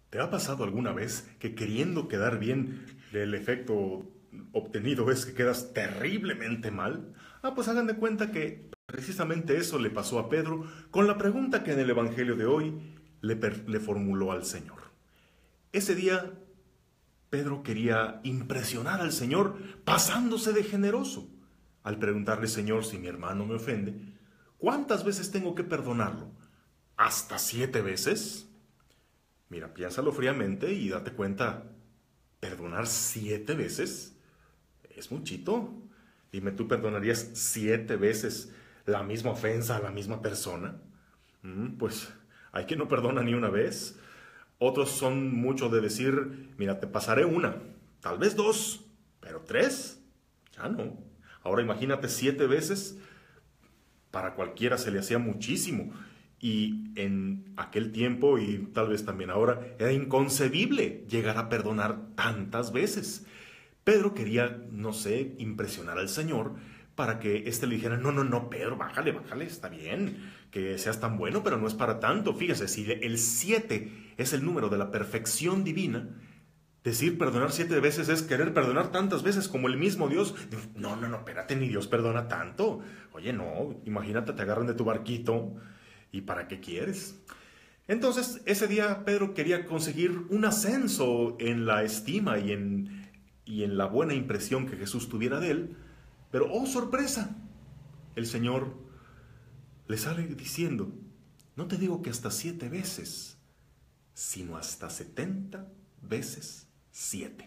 ¿Te ha pasado alguna vez que queriendo quedar bien, el efecto obtenido es que quedas terriblemente mal? Pues hagan de cuenta que precisamente eso le pasó a Pedro con la pregunta que en el Evangelio de hoy le formuló al Señor. Ese día Pedro quería impresionar al Señor pasándose de generoso. Al preguntarle, Señor, si mi hermano me ofende, ¿cuántas veces tengo que perdonarlo? ¿Hasta 7 veces? Mira, piénsalo fríamente y date cuenta, ¿perdonar 7 veces? Es muchito. Dime, ¿tú perdonarías 7 veces la misma ofensa a la misma persona? Pues hay quien no perdona ni una vez. Otros son mucho de decir, mira, te pasaré una, tal vez dos, pero tres, ya no. Ahora imagínate 7 veces, para cualquiera se le hacía muchísimo. Y en aquel tiempo, y tal vez también ahora, era inconcebible llegar a perdonar tantas veces. Pedro quería, no sé, impresionar al Señor para que éste le dijera, no, no, no, Pedro, bájale, bájale, está bien, que seas tan bueno, pero no es para tanto. Fíjese, si el 7 es el número de la perfección divina, decir perdonar 7 veces es querer perdonar tantas veces como el mismo Dios. No, no, no, espérate, ni Dios perdona tanto. Oye, no, imagínate, te agarran de tu barquito. ¿Y para qué quieres? Entonces, ese día Pedro quería conseguir un ascenso en la estima y en la buena impresión que Jesús tuviera de él. Pero, oh sorpresa, el Señor le sale diciendo, no te digo que hasta 7 veces, sino hasta 70 veces 7.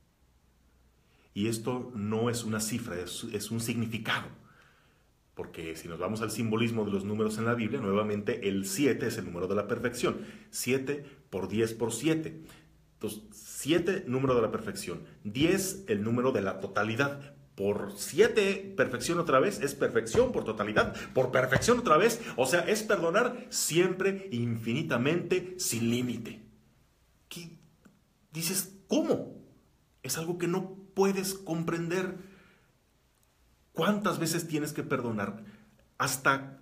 Y esto no es una cifra, es un significado. Porque si nos vamos al simbolismo de los números en la Biblia, nuevamente el 7 es el número de la perfección. 7 por 10 por 7. Entonces, 7, número de la perfección. 10, el número de la totalidad. Por 7, perfección otra vez, es perfección por totalidad. Por perfección otra vez, o sea, es perdonar siempre, infinitamente, sin límite. ¿Qué? Dices, ¿cómo? Es algo que no puedes comprender. ¿Cuántas veces tienes que perdonar? ¿Hasta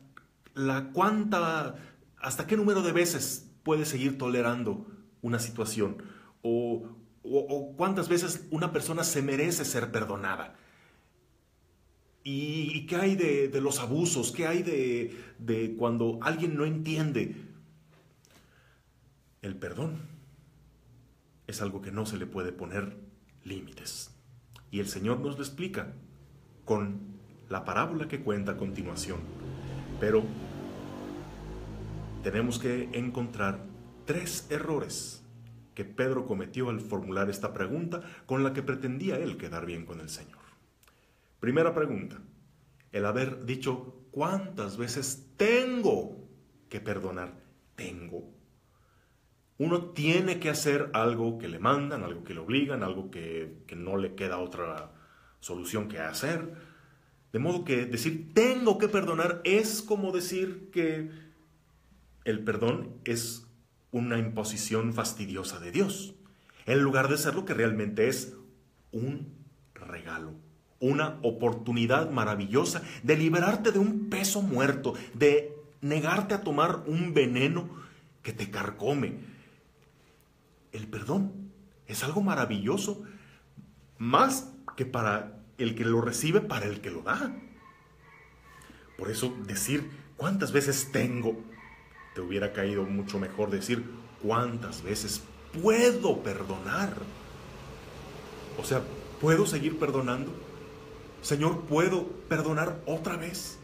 hasta qué número de veces puedes seguir tolerando una situación? ¿O cuántas veces una persona se merece ser perdonada? ¿Y qué hay de los abusos? ¿Qué hay de cuando alguien no entiende? El perdón es algo que no se le puede poner límites. Y el Señor nos lo explica con la parábola que cuenta a continuación. Pero tenemos que encontrar 3 errores que Pedro cometió al formular esta pregunta con la que pretendía él quedar bien con el Señor. Primera pregunta, el haber dicho, ¿cuántas veces tengo que perdonar? Tengo. Uno tiene que hacer algo que le mandan, algo que le obligan, algo que no le queda otra solución que hacer. De modo que decir tengo que perdonar es como decir que el perdón es una imposición fastidiosa de Dios, en lugar de ser lo que realmente es un regalo, una oportunidad maravillosa de liberarte de un peso muerto, de negarte a tomar un veneno que te carcome. El perdón es algo maravilloso, más que para el que lo recibe, para el que lo da. Por eso decir cuántas veces tengo, te hubiera caído mucho mejor decir cuántas veces puedo perdonar. O sea, ¿puedo seguir perdonando? Señor, ¿puedo perdonar otra vez?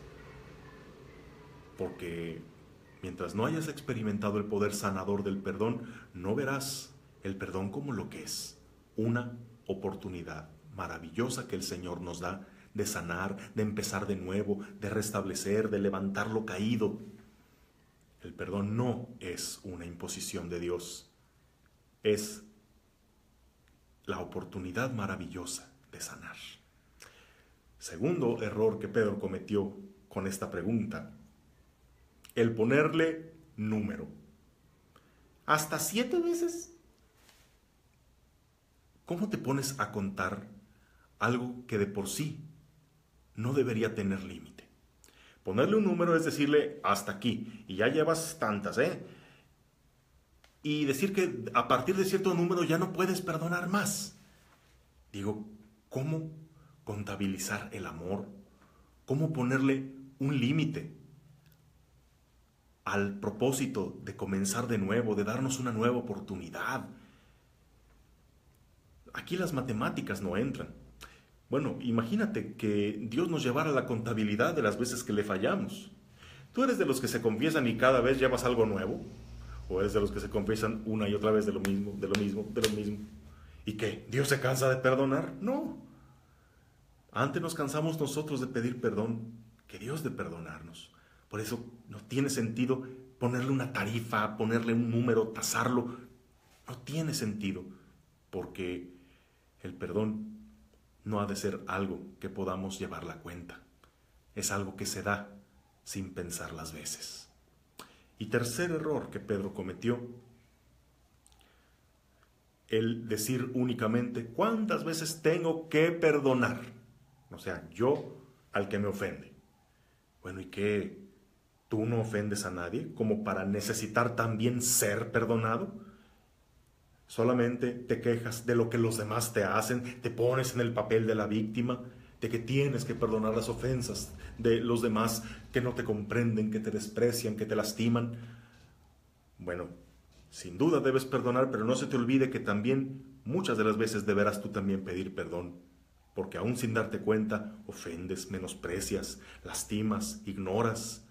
Porque mientras no hayas experimentado el poder sanador del perdón, no verás el perdón como lo que es, una oportunidad maravillosa que el Señor nos da de sanar, de empezar de nuevo, de restablecer, de levantar lo caído. El perdón no es una imposición de Dios, es la oportunidad maravillosa de sanar. Segundo error que Pedro cometió con esta pregunta, el ponerle número. ¿Hasta 7 veces? ¿Cómo te pones a contar algo que de por sí no debería tener límite? Ponerle un número es decirle hasta aquí, y ya llevas tantas, ¿eh? y decir que a partir de cierto número ya no puedes perdonar más. Digo, ¿cómo contabilizar el amor? ¿Cómo ponerle un límite al propósito de comenzar de nuevo, de darnos una nueva oportunidad? Aquí las matemáticas no entran. Bueno, imagínate que Dios nos llevara la contabilidad de las veces que le fallamos. ¿Tú eres de los que se confiesan y cada vez llevas algo nuevo? ¿O eres de los que se confiesan una y otra vez de lo mismo, de lo mismo, de lo mismo? ¿Y qué? ¿Dios se cansa de perdonar? No. Antes nos cansamos nosotros de pedir perdón que Dios de perdonarnos. Por eso no tiene sentido ponerle una tarifa, ponerle un número, tasarlo. No tiene sentido, porque el perdón no ha de ser algo que podamos llevar la cuenta. Es algo que se da sin pensar las veces. Y tercer error que Pedro cometió, el decir únicamente cuántas veces tengo que perdonar. O sea, yo al que me ofende. Bueno, ¿y qué? ¿Tú no ofendes a nadie como para necesitar también ser perdonado? Solamente te quejas de lo que los demás te hacen, te pones en el papel de la víctima, de que tienes que perdonar las ofensas de los demás que no te comprenden, que te desprecian, que te lastiman. Bueno, sin duda debes perdonar, pero no se te olvide que también muchas de las veces deberás tú también pedir perdón, porque aún sin darte cuenta ofendes, menosprecias, lastimas, ignoras.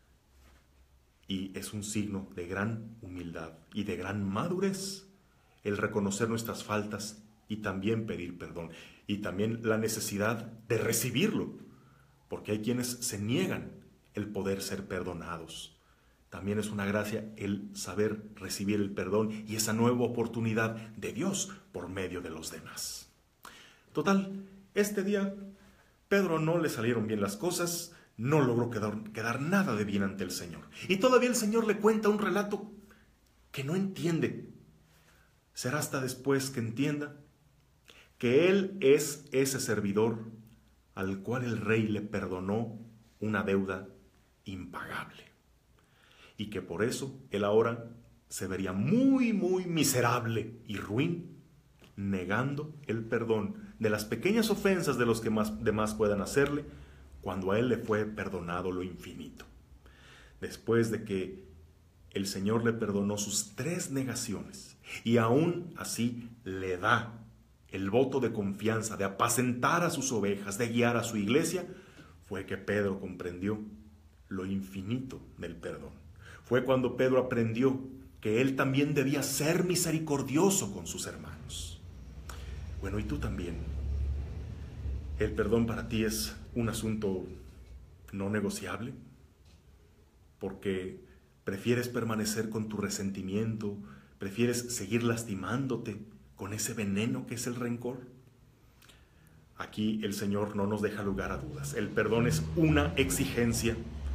Y es un signo de gran humildad y de gran madurez el reconocer nuestras faltas y también pedir perdón. Y también la necesidad de recibirlo, porque hay quienes se niegan el poder ser perdonados. También es una gracia el saber recibir el perdón y esa nueva oportunidad de Dios por medio de los demás. Total, este día Pedro no le salieron bien las cosas, no logró quedar nada de bien ante el Señor. Y todavía el Señor le cuenta un relato que no entiende. Será hasta después que entienda que Él es ese servidor al cual el rey le perdonó una deuda impagable. Y que por eso Él ahora se vería muy, muy miserable y ruin, negando el perdón de las pequeñas ofensas de los que demás puedan hacerle, cuando a Él le fue perdonado lo infinito. Después de que el Señor le perdonó sus 3 negaciones y aún así le da el voto de confianza de apacentar a sus ovejas, de guiar a su iglesia, fue que Pedro comprendió lo infinito del perdón. Fue cuando Pedro aprendió que él también debía ser misericordioso con sus hermanos. Bueno, y tú también. ¿El perdón para ti es un asunto no negociable? Porque prefieres permanecer con tu resentimiento, prefieres seguir lastimándote con ese veneno que es el rencor. Aquí el Señor no nos deja lugar a dudas. El perdón es una exigencia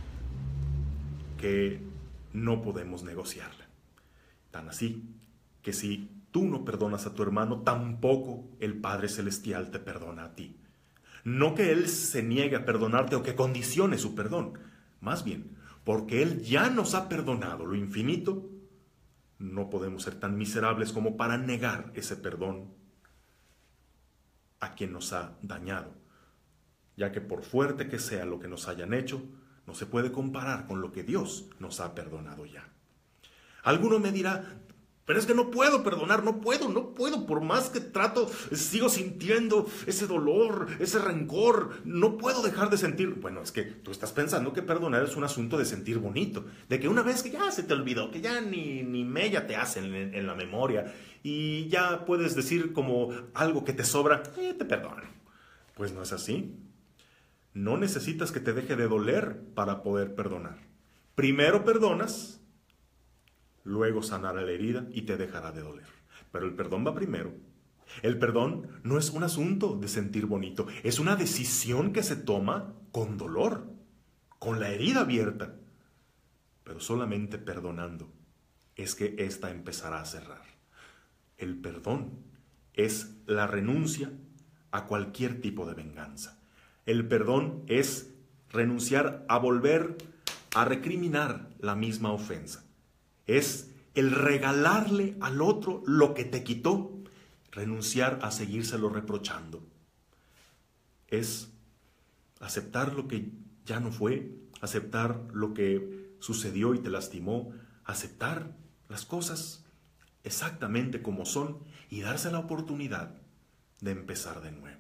que no podemos negociarla. Tan así que si tú no perdonas a tu hermano, tampoco el Padre Celestial te perdona a ti. No que Él se niegue a perdonarte o que condicione su perdón. Más bien, porque Él ya nos ha perdonado lo infinito, no podemos ser tan miserables como para negar ese perdón a quien nos ha dañado, ya que por fuerte que sea lo que nos hayan hecho, no se puede comparar con lo que Dios nos ha perdonado ya. Alguno me dirá, pero es que no puedo perdonar, no puedo, por más que trato, sigo sintiendo ese dolor, ese rencor, no puedo dejar de sentir. Bueno, es que tú estás pensando que perdonar es un asunto de sentir bonito, de que una vez que ya se te olvidó, que ya ni mella te hacen en la memoria y ya puedes decir como algo que te sobra, te perdono. Pues no es así. No necesitas que te deje de doler para poder perdonar. Primero perdonas, luego sanará la herida y te dejará de doler. Pero el perdón va primero. El perdón no es un asunto de sentir bonito, es una decisión que se toma con dolor, con la herida abierta. Pero solamente perdonando es que ésta empezará a cerrar. El perdón es la renuncia a cualquier tipo de venganza. El perdón es renunciar a volver a recriminar la misma ofensa. Es el regalarle al otro lo que te quitó, renunciar a seguírselo reprochando. Es aceptar lo que ya no fue, aceptar lo que sucedió y te lastimó, aceptar las cosas exactamente como son y darse la oportunidad de empezar de nuevo.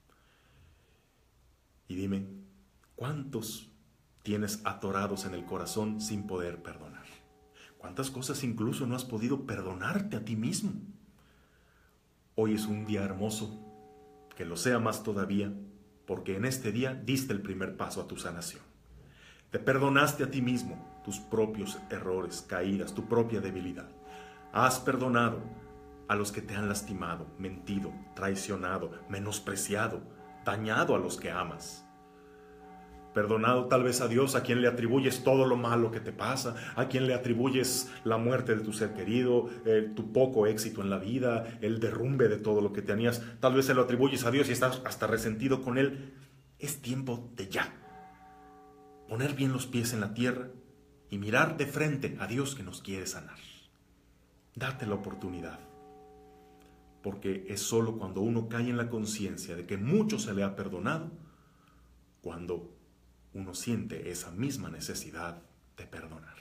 Y dime, ¿cuántos tienes atorados en el corazón sin poder perdonar? ¿Cuántas cosas incluso no has podido perdonarte a ti mismo? Hoy es un día hermoso, que lo sea más todavía, porque en este día diste el primer paso a tu sanación. Te perdonaste a ti mismo tus propios errores, caídas, tu propia debilidad. Has perdonado a los que te han lastimado, mentido, traicionado, menospreciado, dañado a los que amas. Perdonado tal vez a Dios, a quien le atribuyes todo lo malo que te pasa, a quien le atribuyes la muerte de tu ser querido, tu poco éxito en la vida, el derrumbe de todo lo que tenías. Tal vez se lo atribuyes a Dios y estás hasta resentido con Él. Es tiempo de ya poner bien los pies en la tierra y mirar de frente a Dios que nos quiere sanar. Date la oportunidad, porque es solo cuando uno cae en la conciencia de que mucho se le ha perdonado, cuando uno siente esa misma necesidad de perdonar.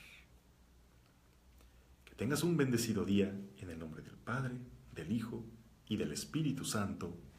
Que tengas un bendecido día en el nombre del Padre, del Hijo y del Espíritu Santo.